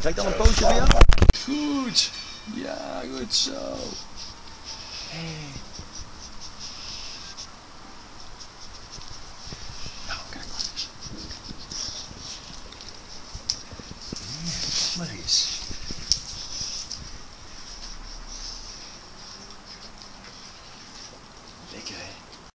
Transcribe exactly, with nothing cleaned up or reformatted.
Trek dan een pootje weer. Goed. Ja, goed zo. Hey.